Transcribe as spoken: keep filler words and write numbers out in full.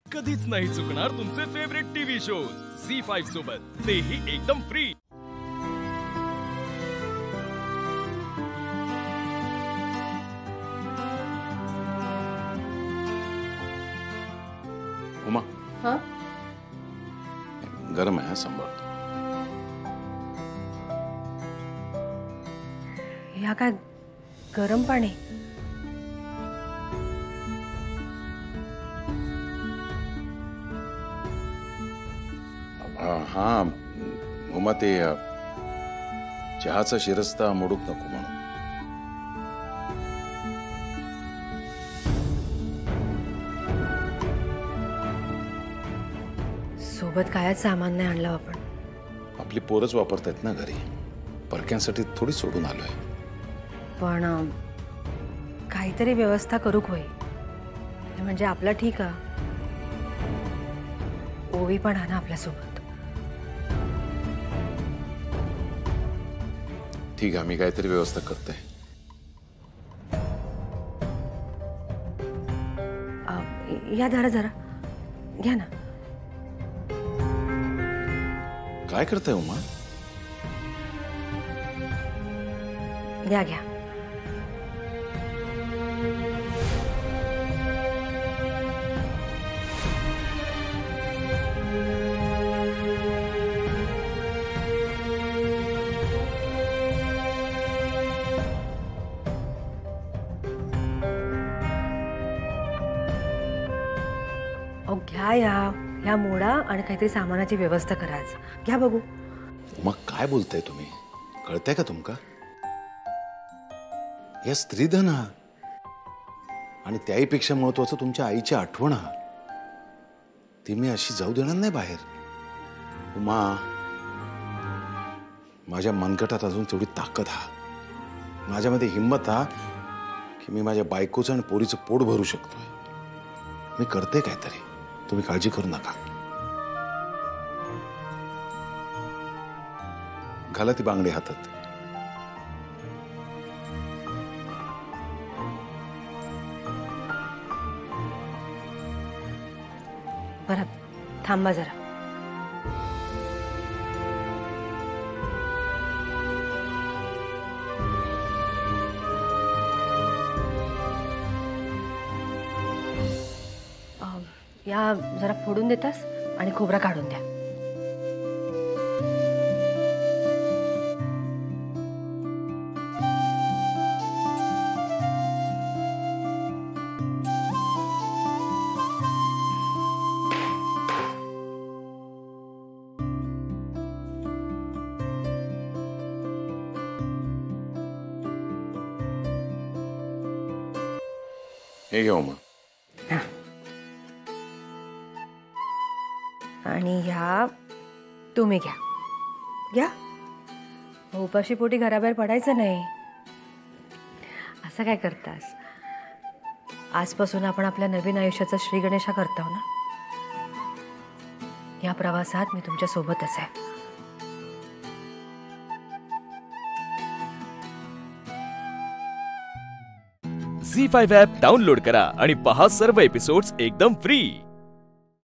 कधीच नाही चुकणार तुमचे favourite TV shows Zee five सोबत, तेही एकदम फ्री। उमा, हाँ? गरम है संभाळ। या काय गरम पाणी? हाँ उमा, ते चहाचा शिरस्ता मोडूक नको म्हणून। सोबत कायच सामान नाही आणलं आपण। आपली पोरच वापरतायत ना घरी, परक्यांसाठी थोडी सोडून आलोय। पण काहीतरी व्यवस्था करूक होई, म्हणजे आपला ठीक आहे। ओवी पण आहे ना आपल्या सोबत। ठीक आहे, मी काहीतरी व्यवस्था करते। या धरा जरा घ्या ना। काय करताय उमा? घ्या घ्या। ओ घ्या, या ह्या मोडा आणि काहीतरी सामानाची व्यवस्था करायचं। घ्या बघू। मग काय बोलताय तुम्ही? कळतंय का तुमका? या स्त्रीधन हा, आणि त्याहीपेक्षा महत्वाचं तुमच्या आईची आठवण हा, ती मी अशी जाऊ देणार नाही बाहेर। उमा, माझ्या मनगटात अजून तेवढी ताकद हा, माझ्यामध्ये हिंमत हा की मी माझ्या बायकोचं आणि पोरीचं पोट भरू शकतोय। मी करते काहीतरी, तुम्ही काळजी करू नका। घाला ती बांगडी हातात। बरं थांबा जरा। या जरा फोडून देतास आणि खोबरा काढून द्या। हे घ्या उमा। आणि ह्या तुम्ही घ्या घ्या। उपाशी पोटी घराबाहेर पडायचं नाही। असं काय करतास? आजपासून आपण आपल्या नवीन आयुष्याचा श्री गणेशा करतो ना। या प्रवासात मी तुमच्या सोबतच आहे। झी फाईव्ह ॲप डाउनलोड करा आणि पहा सर्व एपिसोड्स एकदम फ्री।